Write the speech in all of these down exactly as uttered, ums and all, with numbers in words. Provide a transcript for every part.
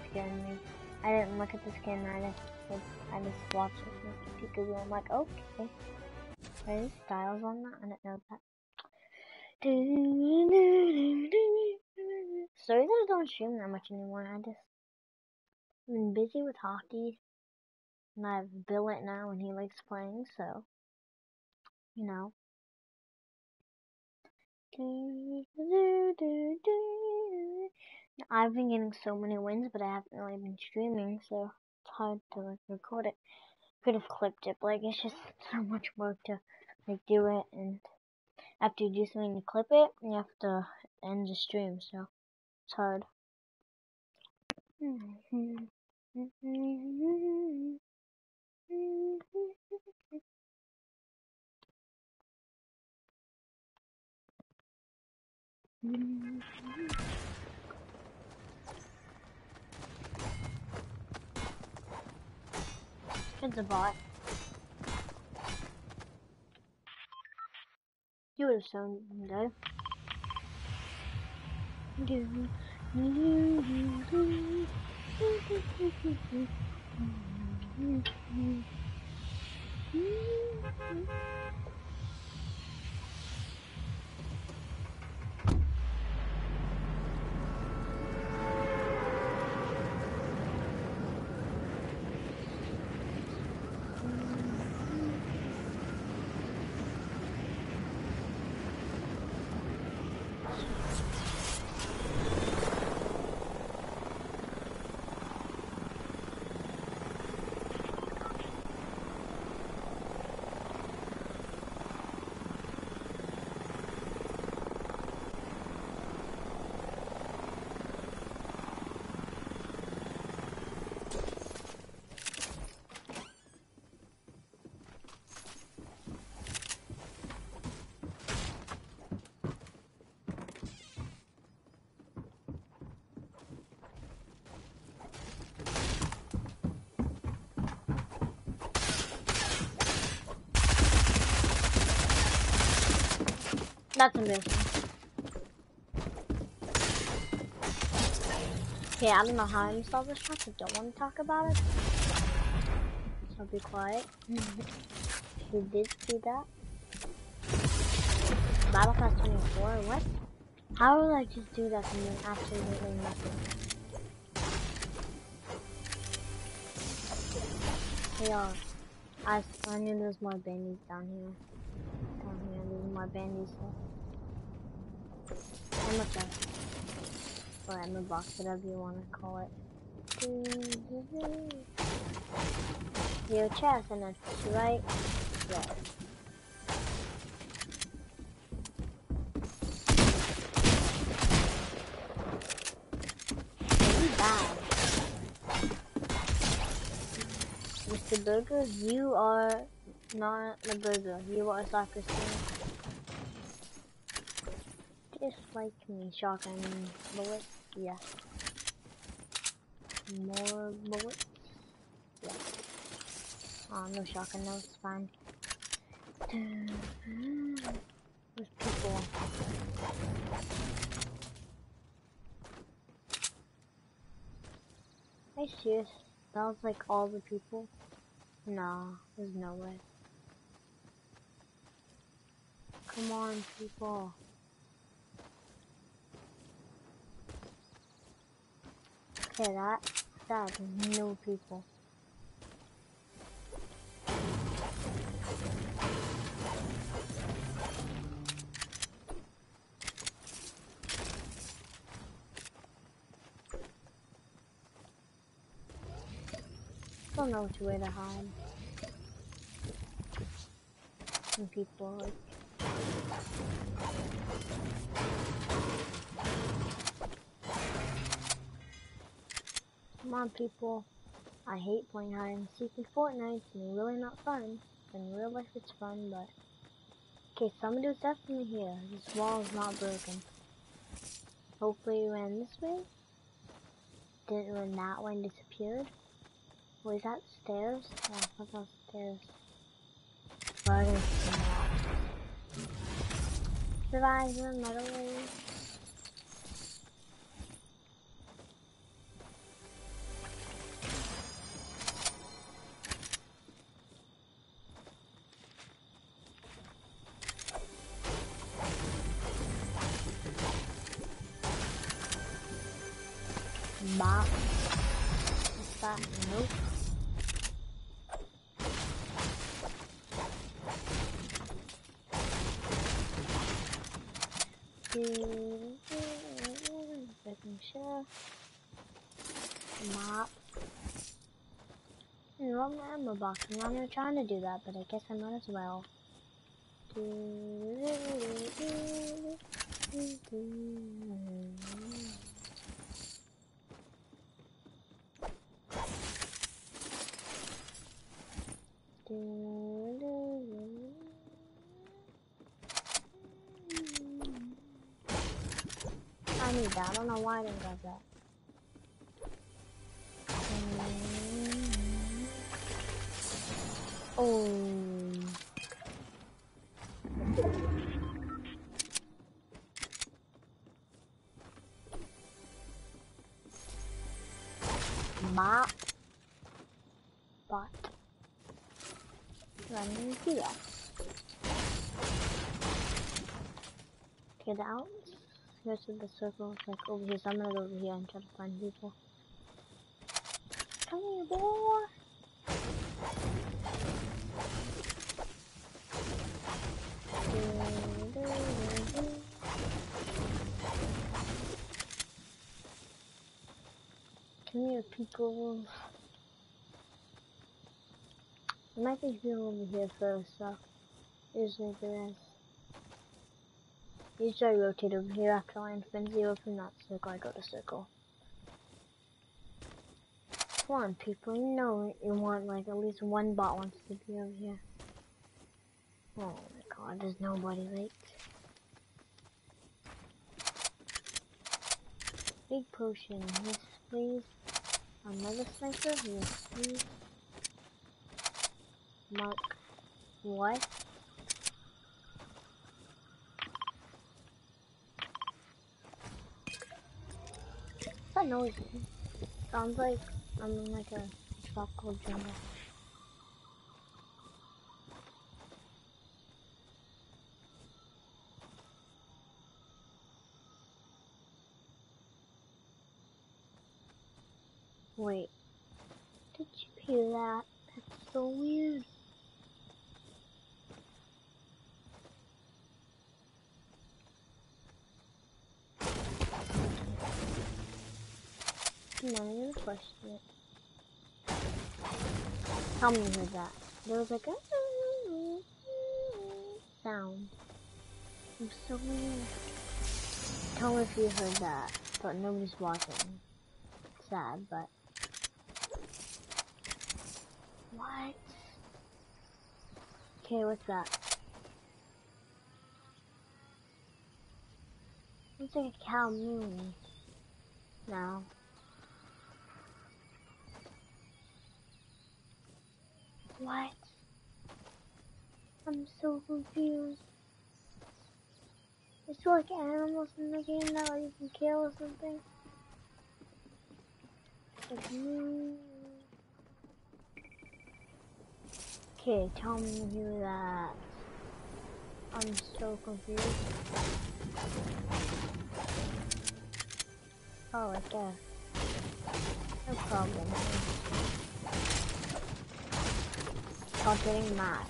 scared me. I didn't look at the skin. I just, I just watched it with peekaboo. I'm like, okay. Are these styles on that? I didn't know that. Sorry that I don't stream that much anymore. I just been busy with hockey, and I have Bill it now, and he likes playing, so you know. I've been getting so many wins, but I haven't really been streaming, so it's hard to like record it. Could have clipped it, but like it's just so much work to like do it, and after you do something to clip it, you have to end the stream, so it's hard. It's a bot. You would have shown though. That's amazing. Okay, I don't know how I installed this trap. I don't want to talk about it. So be quiet. You did see that? Battle Pass twenty-four? What? How would I just do that and then absolutely nothing? Hey y'all, I, I knew there's more bandies down here. Down here, there's more bandies here. I'm a chest. Or I'm a box, whatever you want to call it. Your chest and then fish, right? Yeah. You bad. Mister Burger, you are not the burger. You are soccer skin. Dislike me, shotgun bullets. Yes. More bullets. Yeah. Oh, no shotgun. No, it's fine. There's people. Are you serious? That was like all the people? No, there's no way. Come on, people. Okay, that, that is no people. Don't know which way to hide. Some people like. Come on, people. I hate playing hide and seek in Fortnite. It's really not fun. In real life, it's fun, but okay, somebody was definitely here. This wall is not broken. Hopefully, it ran this way. Didn't run that way and disappeared. Was that stairs? Yeah, I thought that was stairs. But it's not. Survive the metal wave. Mop. What's that? Nope. Making sure. Mop. And roll my ammo box. I'm not even trying to do that, but I guess I might as well. I need that. I don't know why I didn't grab that. Oh. Mop. Bot. Running here. Okay, the out. Here's the circle. It's like over here. So I'm gonna go over here and try to find people. Come here, boy. Come here, people. There might be people over here first, so usually there is. Usually I rotate over here after I spin zero from that circle. I go to circle. Come on, people. You know you want like at least one bot wants to be over here. Oh my god, there's nobody late. Big potion, yes please. Another sniper, yes please. Mark, what? What's that noise? Sounds like I'm in like a tropical jungle. Wait, did you hear that? That's so weird. I'm not even question it. Tell me you heard that. There was like a sound. It was so weird. Tell me if you heard that, but nobody's watching. Sad, but what? Okay, what's that? Looks like a cow mooing. No. What? I'm so confused. Is there like animals in the game that like, you can kill or something? Like moo. Okay, tell me you hear that. I'm so confused. Oh, right there. No problem. Stop getting mad.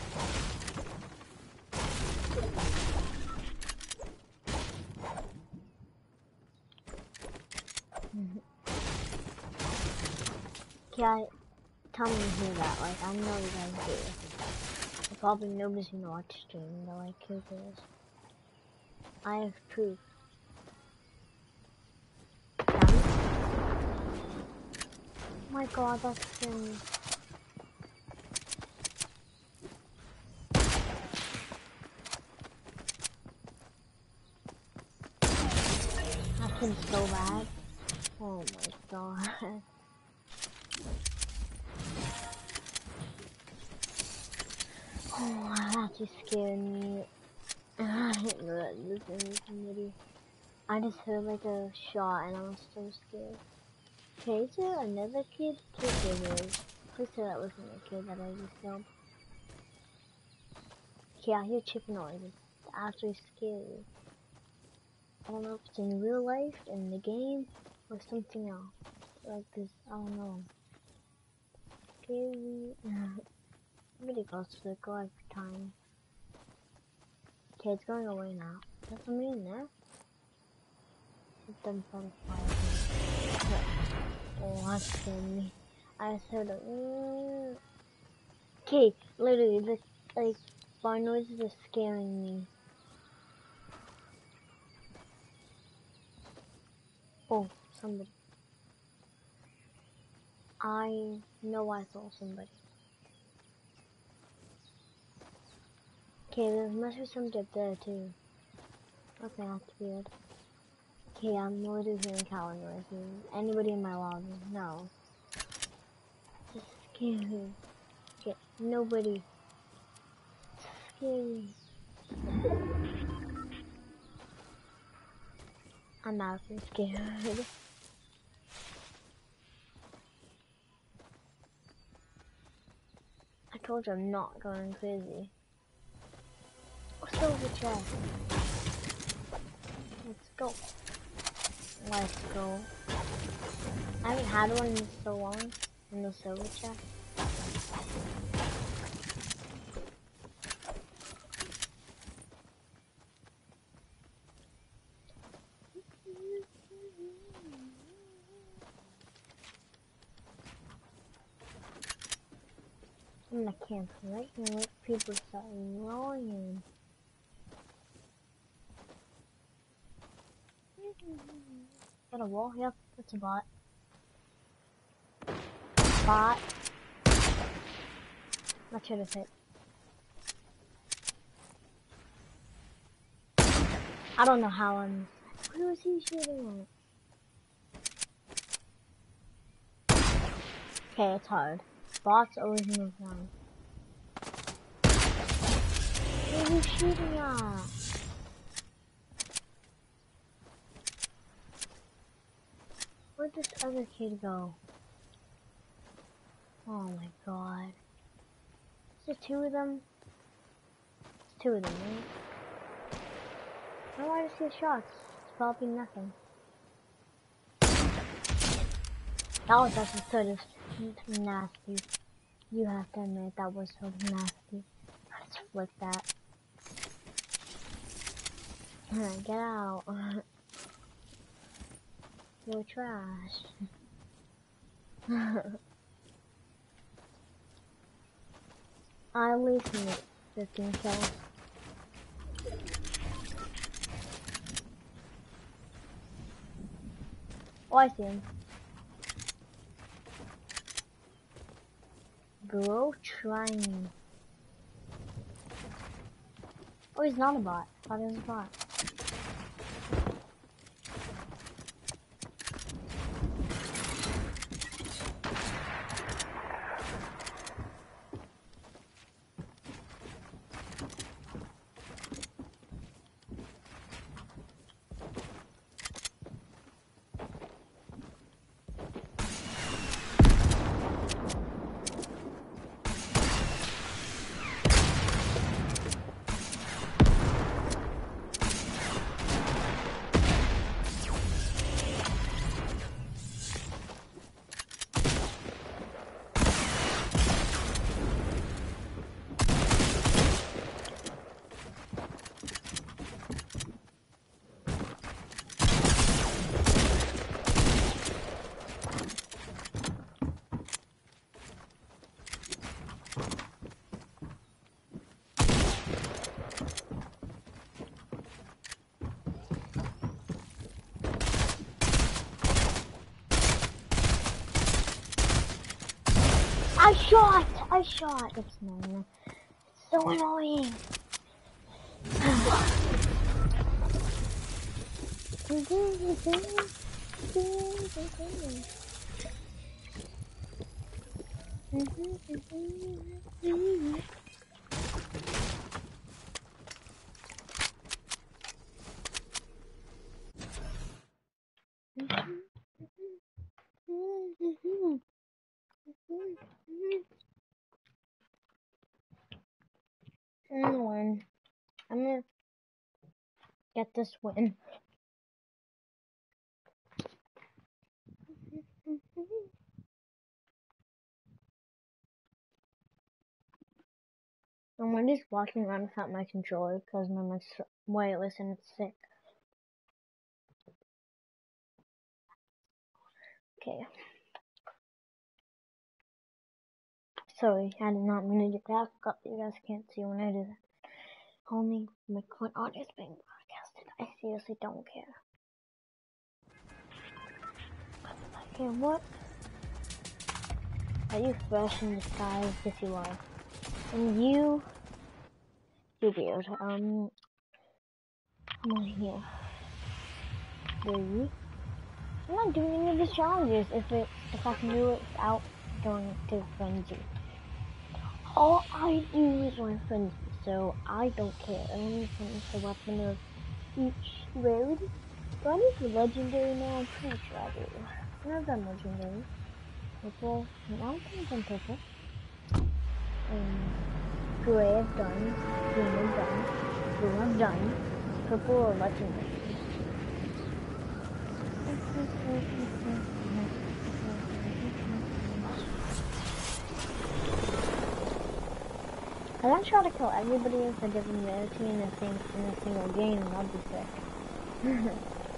Yeah, tell me you hear that. Like, I know you guys do. Probably nobody's gonna watch stream. They're like, who cares? I have proof. Oh my god, that's thing. That thing's so bad. Oh my god. Oh, that just scared me. I didn't know that this thing was somebody. I just heard like a shot and I was so scared. Okay, is there another kid? Please say there is. Please say that wasn't the kid that I just killed. Okay, I hear chicken noises. It's actually scary. I don't know if it's in real life, in the game, or something else. Like this, I don't know. Scary. Somebody goes to the go every time. Okay, it's going away now. Is there somebody in there? It's them butterflies. Oh, that scared me. I just heard a. Mm. Okay, literally, this like bar noises are scaring me. Oh, somebody. I know I saw somebody. Okay, there must be somebody up there too. Okay, that's weird. Okay, I'm literally hearing cow noises. Anybody in my lobby? No. Just scary. Okay, nobody. Scary. I'm out and scared. I told you I'm not going crazy. Oh, silver chest. Let's go. Let's go. I haven't had one in so long. In the silver chest. I'm gonna camp right here. Let people start rolling. Got a wall? Yep, that's a bot. Bot. That should have hit. I don't know how I'm. Who is he shooting at? Okay, it's hard. Bots always move down. Who are you shooting at? Where'd this other kid go? Oh my god. Is there two of them? It's two of them, right? I don't want to see shots. It's probably nothing. That was actually sort of nasty. You have to admit that was so nasty. Let's flip that. Get out. You're trash. I at least made fifteen kills. Oh, I see him. Bro, trying. Oh, he's not a bot. I thought he was a bot. I shot! I shot! It's annoying. It's so annoying. I'm gonna win. I'm gonna get this win. And I'm just walking around without my controller because my mic's wireless and it's sick. Okay. Sorry, I did not mean to graphic up. You guys can't see when I do that. Only my current audio is being broadcasted. I seriously don't care. Okay, what? Are you fresh in disguise? Yes, you are. And you, you're weird. Um, come on here. Baby. I'm not doing any of these challenges if it if I can do it without going to frenzy. All I do is run frenzy, so I don't care. I only finish the weapon of each rarity. Do I need the legendary now? I'm pretty sure I do. I've done legendary. Purple. I don't think I've done purple. Um, gray I've done. Green I've done. Blue I've done. Purple or legendary. I want to try to kill everybody with a different rarity in a, thing, in a single game, and that'd be sick.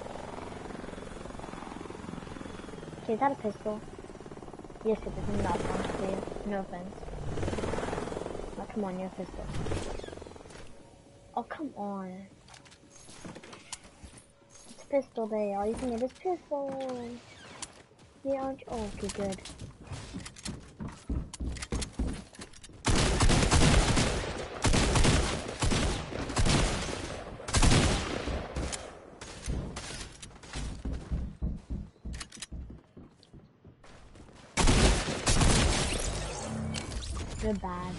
Okay, is that a pistol? Yes, it is. I'm not going to you. No offense. Oh, come on, you're a pistol. Oh, come on. It's pistol day. All you can get is pistol. Yeah, aren't you? Oh, okay, good. You're bad.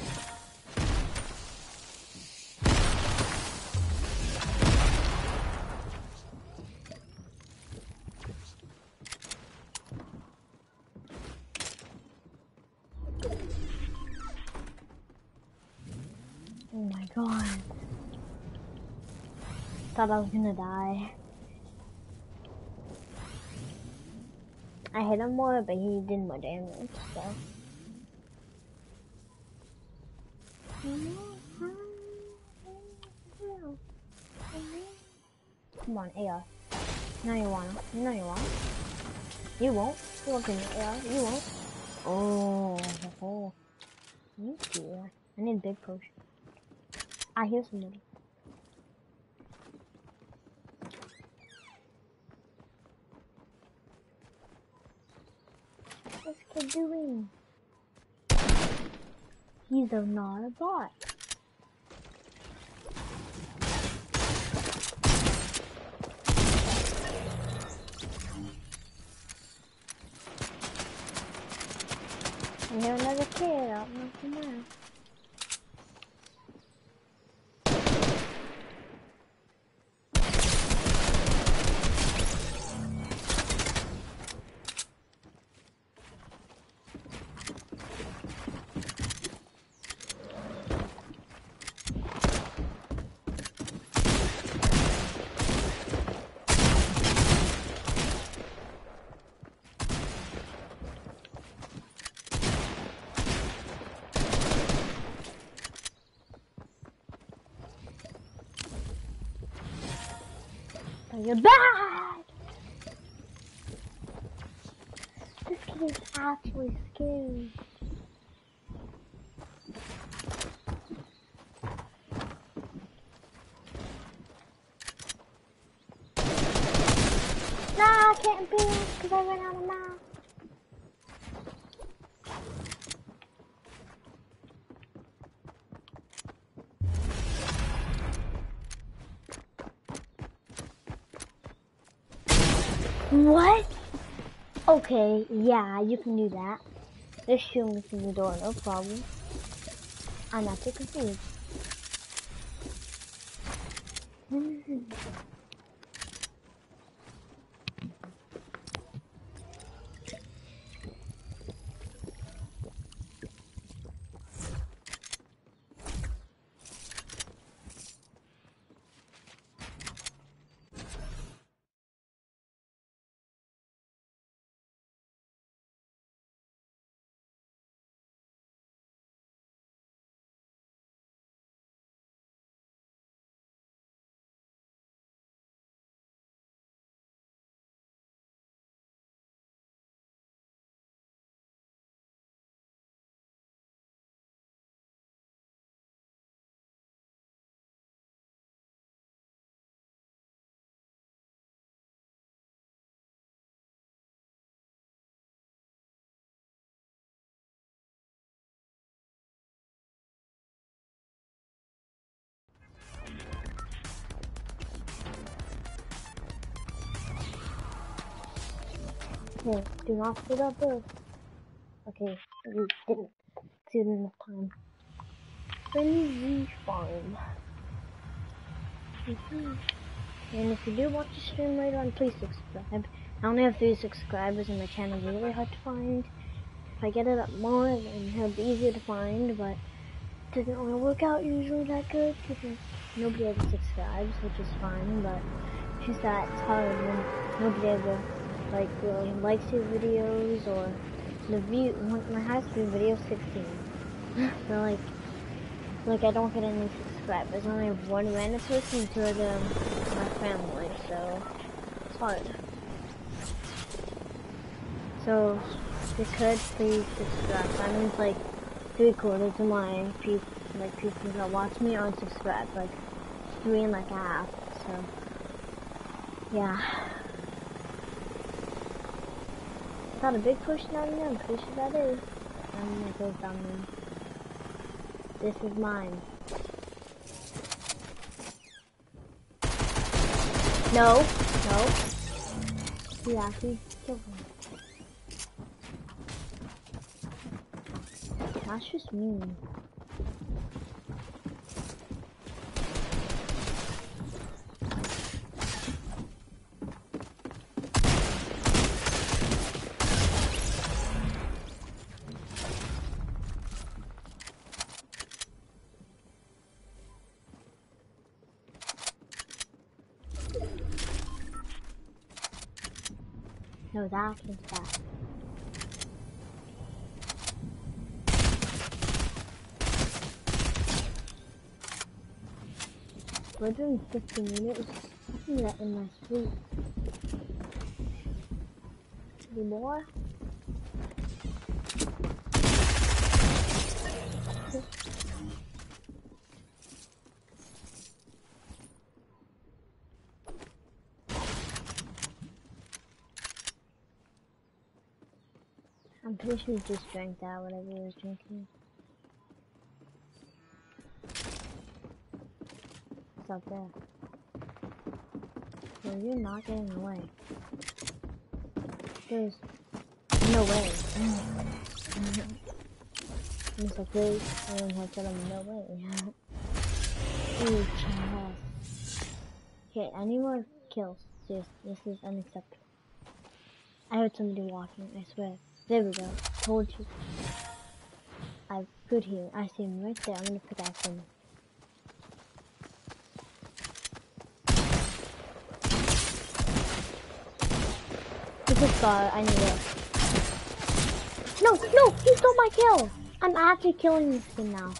Oh my god. Thought I was gonna die. I hit him more, but he did more damage, so. Come on, A R. No, you wanna. No, you won't. You won't. You won't give me A R. You won't. Oh, oh. Thank you. I need a big potion. I hear somebody. What's this kid doing? He's a not a bot. I hear another kid out in the mouth. You're bad! This kid is actually scary. Nah, I can't beat him because I ran out of mouth. What? Okay, yeah, you can do that. Just shoot me through the door, no problem. I'm not too confused. Hey, do not speed up this. Okay, we didn't see it enough time. Then respawn. And if you do watch the stream later on, please subscribe. I only have three subscribers and my channel is really hard to find. If I get it up more, then it'll be easier to find, but it doesn't really work out usually that good because nobody ever subscribes, which is fine, but it's just that it's hard when nobody ever like really likes your videos, or the view, my highest view video is sixteen. So like, like I don't get any subscribers. I only have one random person, two of them my family, so it's hard. So if you could, please subscribe. That means like three quarters of my people, like people that watch me aren't subscribed, like three and like a half. So yeah, I got a big push down there. I'm pretty sure that is. I'm gonna go down there. This is mine. No, no. He actually killed him. That's just mean. No, that is bad. We're doing fifteen minutes. I think that in my sleep. Any more? I'm pretty sure he just drank that, whatever he was drinking. It's up there. So you're not getting away. There's no way. He's like this, and I tell him no way. Ooh, chest. Okay, I need more kills. Seriously, this is unacceptable. I heard somebody walking, I swear. There we go. Told you. I could hear. I see him right there. I'm gonna pickaxe him. This guy, I need it. No, no, he stole my kill. I'm actually killing this thing now.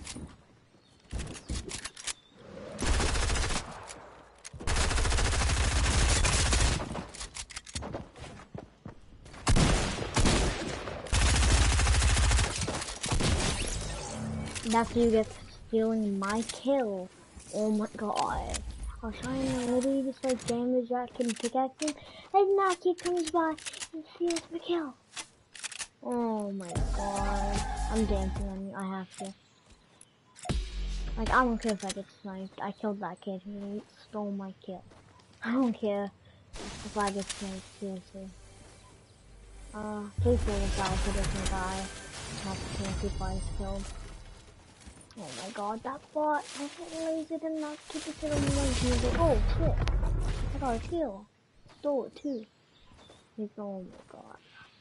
That's what you get for stealing my kill. Oh my god. I was trying to literally just like damage that kid and pickaxe him, and now he comes by and steals my kill. Oh my god. I'm dancing on you, I have to. Like, I don't care if I get sniped. I killed that kid who stole my kill. I don't care if I get sniped, seriously. Uh, please kill this guy so doesn't die. Not the chance if I is killed. Oh my god, that bot, I hit laser did not keep it to the one. He was like, oh shit, I got a kill. Stole it too. He's, oh my god.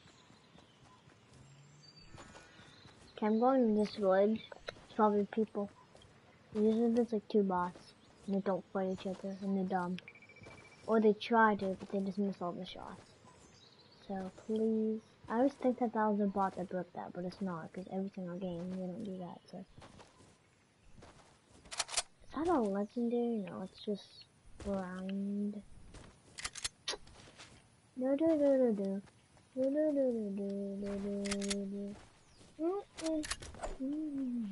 Okay, I'm going to this village. It's probably people. Usually there's like two bots, and they don't fight each other, and they're dumb. Or they try to, but they just miss all the shots. So please, I always think that that was a bot that broke that, but it's not, because every single game they don't do that, so. Is that a legendary? No, it's just grind. Do do do do do. Do do do do do do do. Mm -mm. Mm.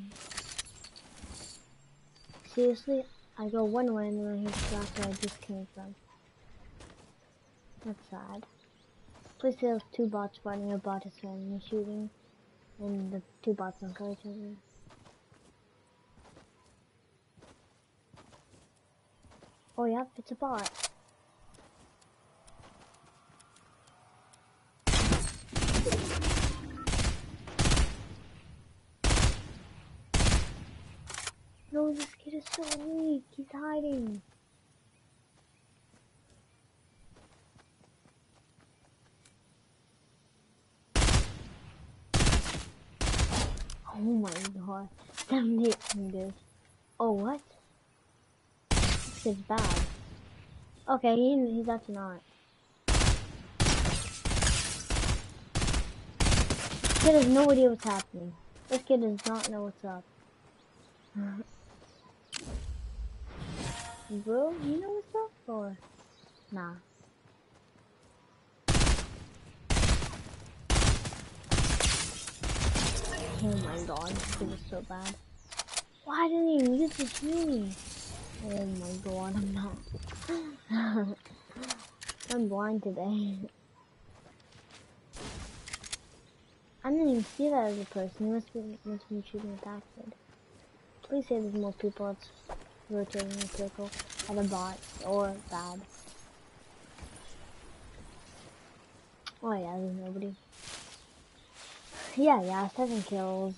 Seriously, I go one way and then he's back where I just came from. That's sad. Please say there's two bots fighting, a bot is randomly shooting, and the two bots don't kill each other. Oh yep, it's a bot. is so weak. He's hiding. Oh my god. seventy-eight meters. Oh, what? This is bad. Okay, he, he's actually not. This kid has no idea what's happening. This kid does not know what's up. Bro, you know what's up or nah? Oh my god, this kid is so bad. Why didn't he use his uni? Oh my god, I'm not. I'm blind today. I didn't even see that as a person. He must be, must be shooting a bastard. Please say there's more people that's rotating in a circle. Either bots or bad. Oh yeah, there's nobody. Yeah, yeah, seven kills.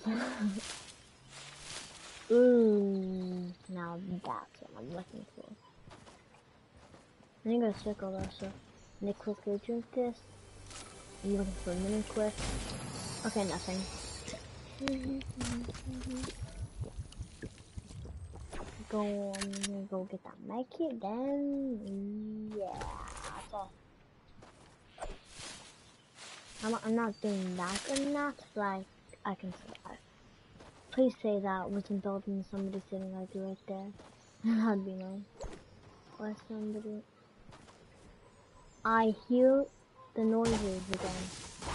Ooh, now that's what I'm looking for. I think I circle though, so let me quickly drink this. I'm looking for a mini quick. Okay, nothing. Go, I'm gonna go get that mic here, then yeah, that's all. I'm, I'm not doing that good enough, but I, I can survive. Please say that wasn't building somebody sitting like right there. That'd be nice. Or somebody. I hear the noises again.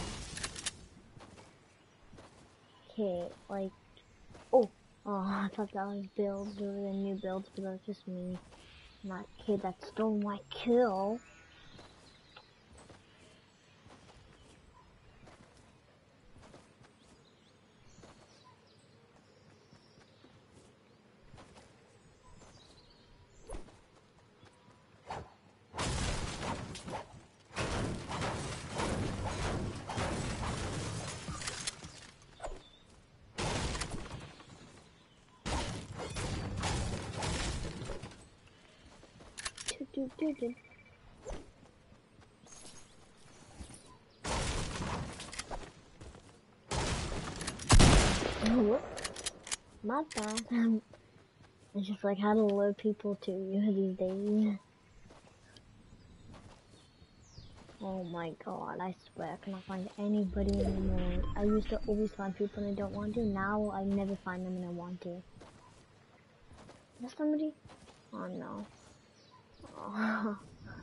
Okay, like, oh, oh, I thought that was builds or the new builds, but that's just me. Not kid that stole my kill. Do, do, do. Oh, not bad. It's just like how to lure people to you these days. Oh my god, I swear I cannot find anybody anymore. I used to always find people and I don't want to. Now I never find them and I want to. Is there somebody? Oh no. Oh.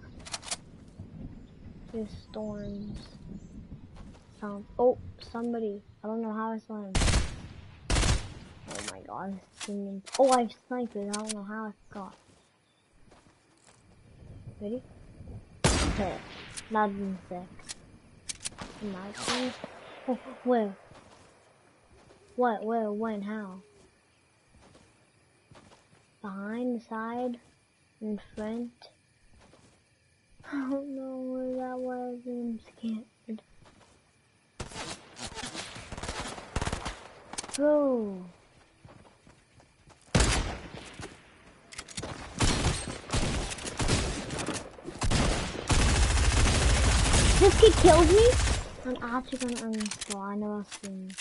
There's storms. Sound. Oh, somebody. I don't know how I saw him. Oh my god. Singing. Oh, I have snipers. I don't know how I forgot. Ready? Okay. Not in six. Not oh, where? What? Where? When? How? Behind, the side, in front. I don't know where that was. I'm scared. Bro. This kid killed me? I'm actually gonna uninstall. I know I'll soon.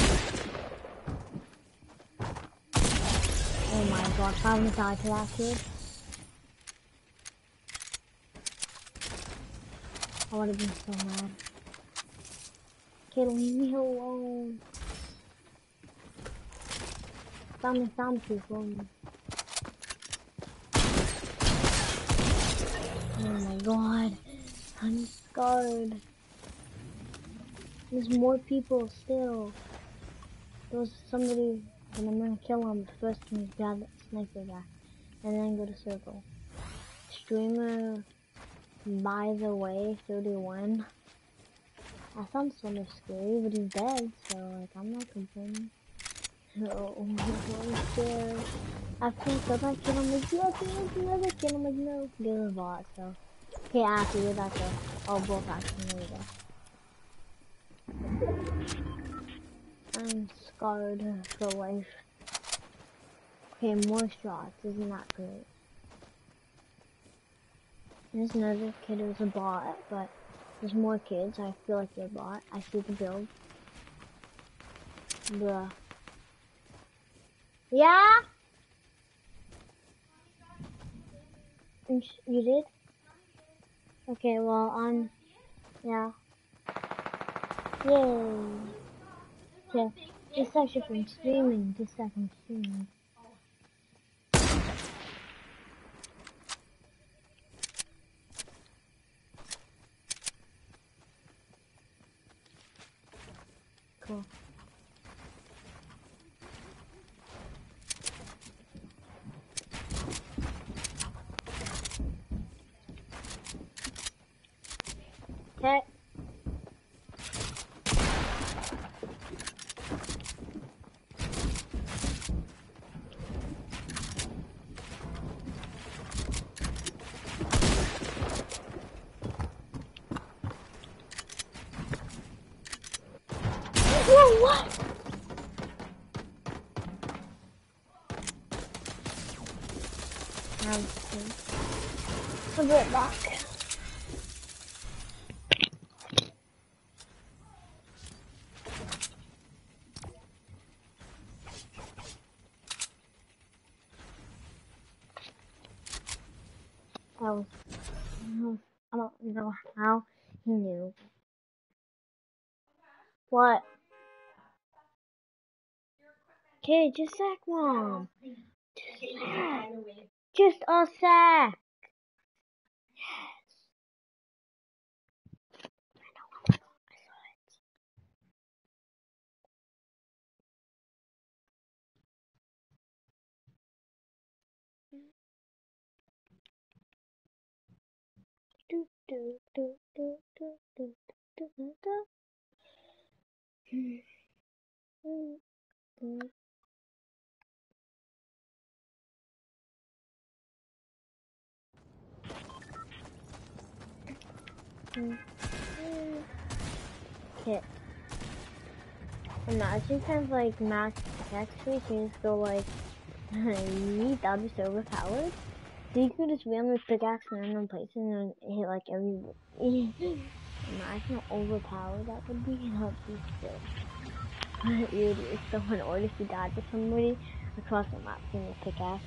Oh my god, if I wouldn't die to that kid. I would have been so mad. Kid, leave me alone. Found me, found people. Oh my god. I'm scarred. There's more people still. There's somebody, and I'm gonna kill him. First, can you grab that sniper guy, and then go to circle. Streamer, by the way, thirty-one. That sounds so much scary, but he's dead, so like I'm not complaining. Oh, I'm scared. After I killed that kid, I'm like, yes, yes, yes, kid. I'm like, no, there's a bot, so. Okay, after you're that though. Oh, both actually, there we go. I'm scarred for life. Okay, more shots. Isn't that great? There's another kid who's a bot, but there's more kids. I feel like they're a bot. I see the build. Bruh. Yeah? You did? Okay, well, I'm... Yeah. Yay. So, just actually from streaming. Just like from streaming. Cool. Okay. Whoa, what? I'll be right back. I was, I don't know how he knew. What? Okay, just sec, Mom. Just sec. Just a sec. Do, do, do, do, do, do, do, do, do. Mm, mm, mm, mm. Okay. Imagine kind of like max attack speed, you just go like, yeet, that'd be so overpowered. So you could just randomly pickaxe in random places and hit like every. Imagine how overpowered that would be. That'd be sick. You would use someone, or if you died to somebody across the map in a pickaxe.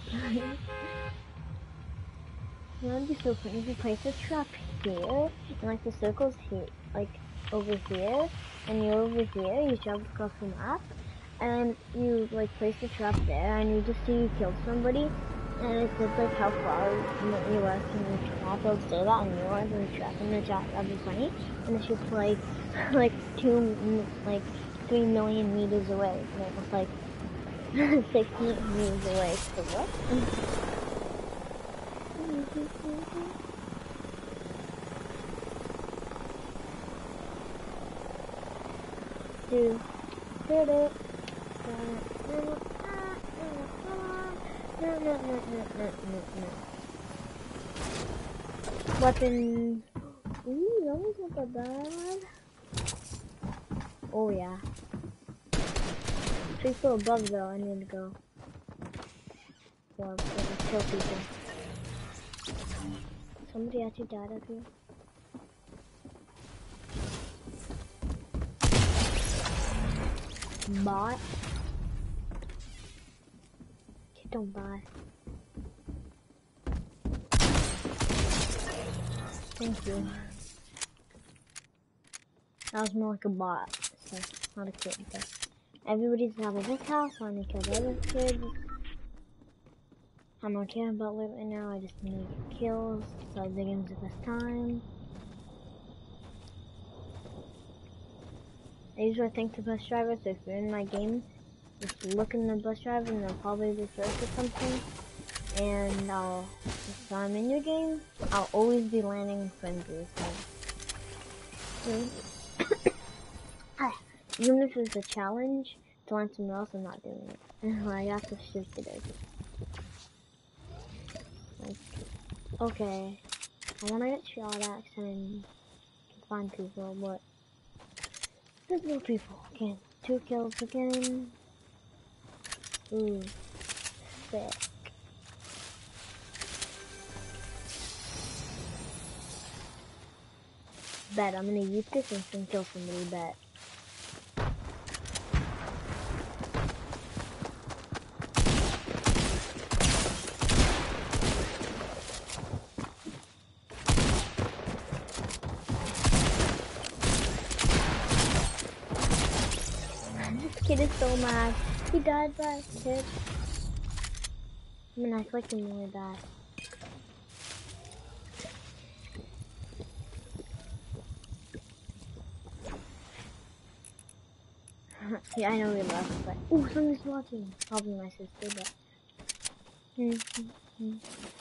That'd be so funny if you place a trap here, and like the circle's here, like over here, and you're over here, you jump across the map, and you like place the trap there, and you just see you killed somebody, and it says like how far you were from the trap, it'll say that, and you are in the trap, and the trap, that'd be funny, and it's just like, like two, like three million meters away, and it was like six meters away, so what? Do did it. Weapon. Ooh, that was not that bad. Oh yeah. Three floor above though, I need to go. Well, kill people. Somebody actually died up here. Bot. Don't buy. Thank you. That was more like a bot, so not a kid. But everybody's out of this house, so I need to kill the other kids. I'm not caring about loot right now, I just need to get kills, so the game's the best time. I usually thank the bus driver, so if you're in my game, just look in the bus driver and they'll probably refer to something. And I'll, if I'm in your game, I'll always be landing frenzies. So. Even if it's a challenge to land somewhere else, I'm not doing it. I have to shift it. Like, okay, I want to get shot at and find people, but there's no people. Okay, two kills again. Ooh. sick. Bet I'm gonna use this and kill somebody, bet. This kid is so mad. He died by a kid. I mean, I feel like him really bad. Yeah, I know we left, but oh, somebody's watching. Probably my sister, but. Mm -hmm. Mm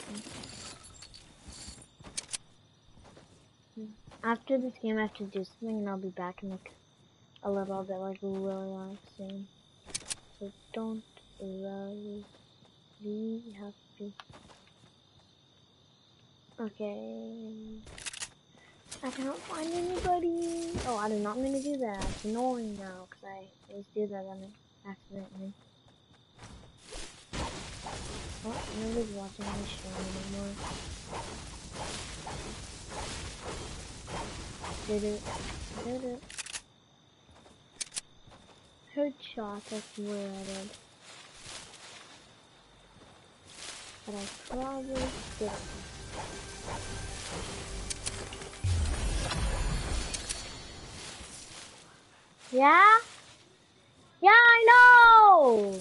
-hmm. After this game, I have to do something, and I'll be back in like a little bit, like really soon. So don't worry. We have to. Okay. I cannot find anybody. Oh, I did not mean to do that. It's annoying now because I always do that on accidentally. Oh, nobody's watching my show anymore. Did it? Did it? Headshot, that's where I did. But I probably didn't. Yeah? Yeah, I know!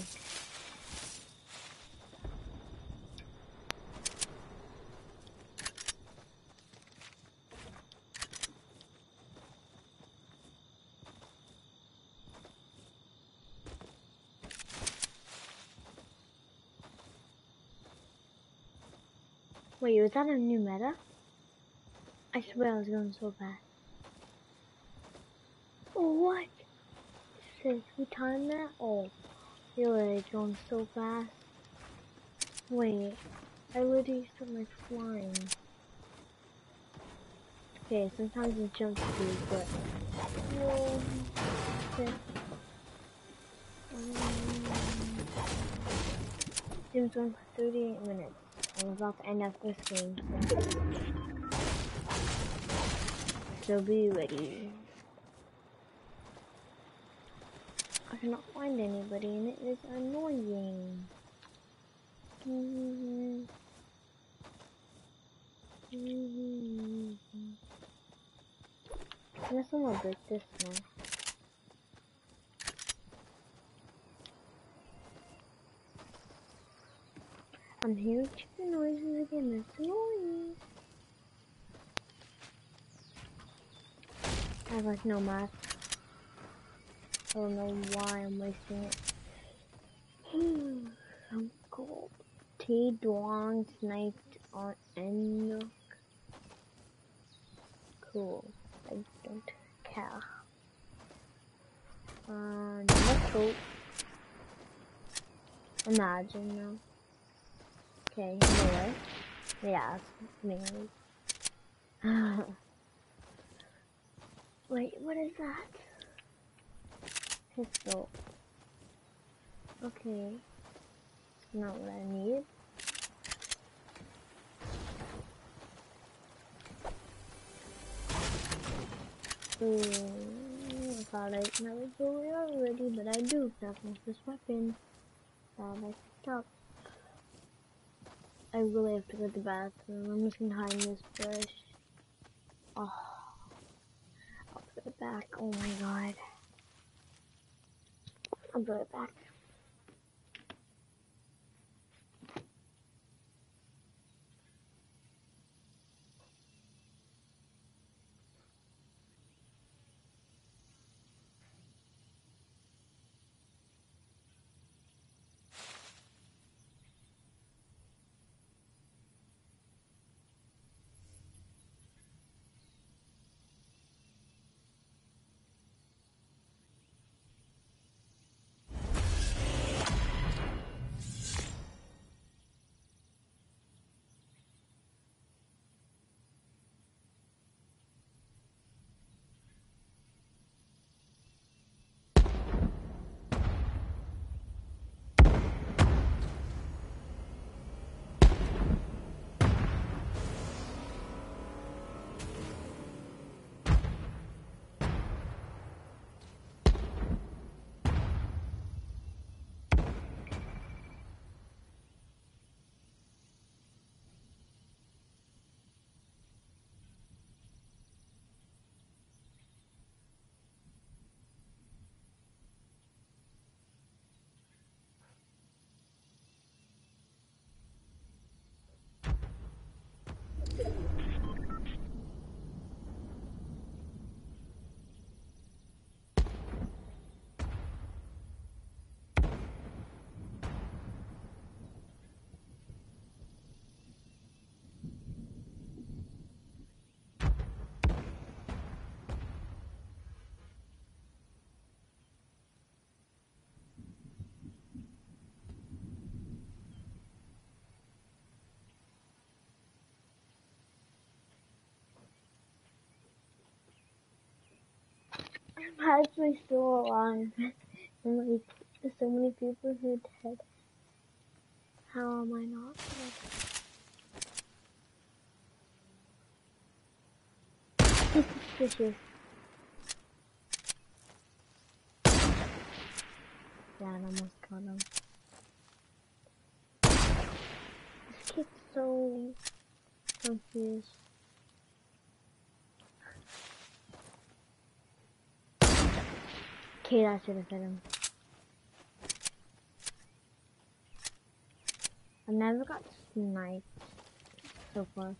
Wait, was that a new meta? I swear I was going so fast. Oh, what? Sick, we timed that? Oh, you're like going so fast. Wait, I literally start like flying. Okay, sometimes it jumps speed, but whoa. Okay. Um, Game's going for thirty-eight minutes. I'm about to end up this game, so, so be ready. I cannot find anybody, and it is annoying. Mm-hmm. Mm-hmm. I guess I'm gonna break this now. I'm hearing chicken noises again, that's annoying. I have like no mask. I don't know why I'm wasting it. I'm cold. T Dwong sniped on Enoch. Cool. I don't care. Uh, let's hope. Imagine now. Okay, anyway. Yeah, it's me. Wait, what is that? Pistol. Okay. Not what I need. Ooh, I thought I never go already, but I do have my first weapon that I picked up. I really have to go to the bathroom. I'm just gonna hide in this bush. Oh, I'll be right back. Oh my god. I'll be right back. I'm actually still alive. And like, there's so many people who are dead. How am I not dead? It's suspicious. Yeah, I almost got him. This kid's so confused. Okay, I should have hit him. I've never got sniped so far.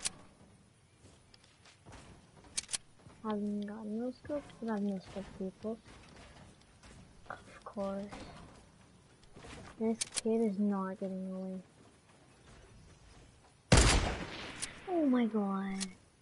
I haven't gotten no scopes, but I've missed up people. Of course. This kid is not getting away. Oh my god.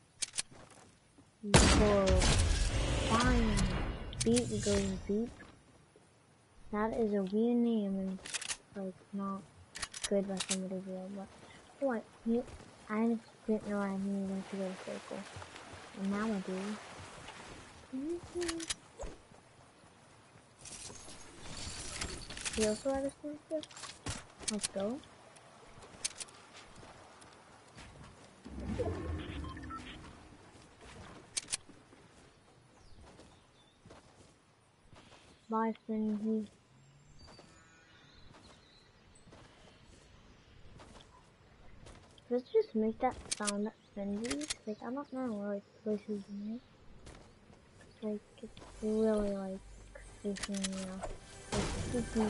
Whoa. Fine. Beep goes beep. That is a weird name and like not good by somebody real, but what? You, I just didn't know I needed to go to circle. And now I do. Mm-hmm. You also have a sniper? Let's go. Bye, friendly. Let's just make that sound, that friendly. Like, I don't know, like, voices in it. It's like, it's really, like, facing me off. Like, spooky.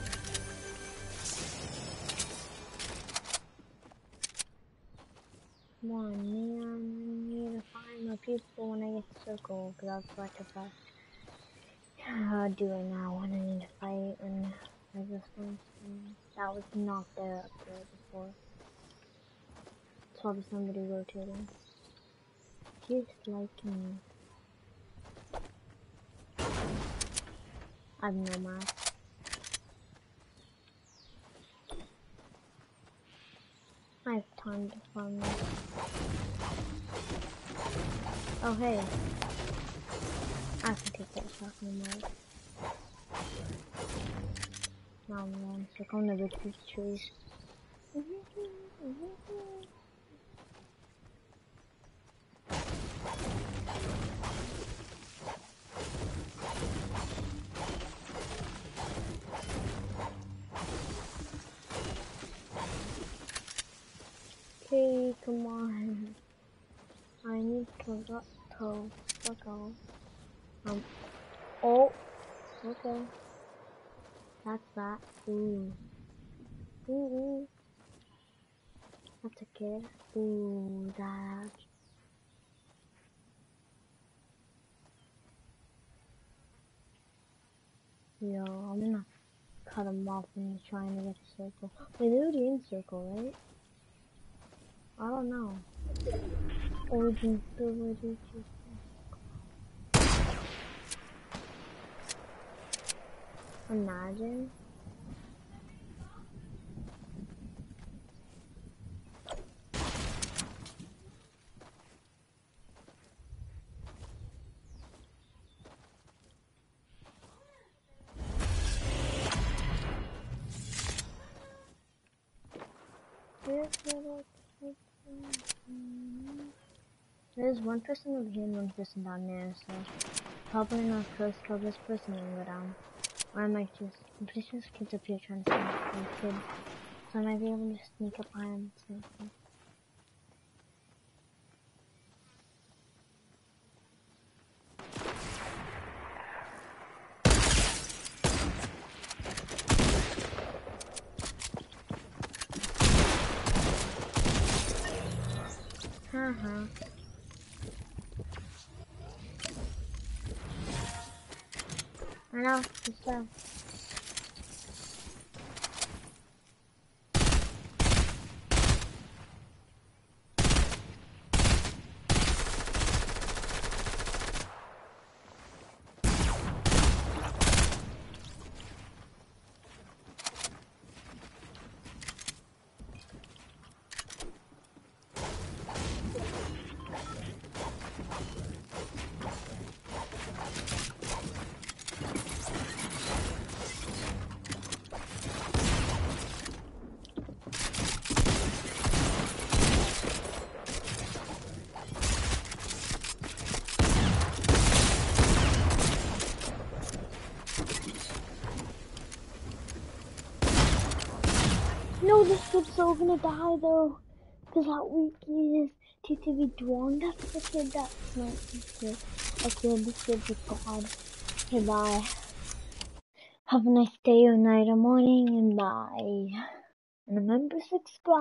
Come on, man, I need to find more people when I get to circle, because I'll select a fast. How do I now when I need to fight, and I just want to, that was not there up there before. It's probably somebody rotating. Just like me. I have no map. I have time to farm this. Oh hey. I can take that shot from the map. Now I'm on stick on the big trees. Okay, come on. I need to let go. Let go. Um. Oh. Okay. That's that. Ooh. Ooh. Ooh. That's a kid. Ooh. That. Yo, I'm gonna cut him off when he's trying to get a circle. Wait, they're already in circle, right? I don't know. Origin server. Imagine. There's one person over here and one person down there, so probably not close to this person and go down. Or I might just, I'm pretty sure this kid's up here trying to sneak a kid. So I might be able to sneak up behind him and sneak him. Haha. I know, it's so. this kid's so gonna die though. Cause how weak he is. T T V Dwong, that's the kid that sniped this kid. Okay, this kid's a god. Okay, bye. Have a nice day or night or morning, and bye. And remember, subscribe.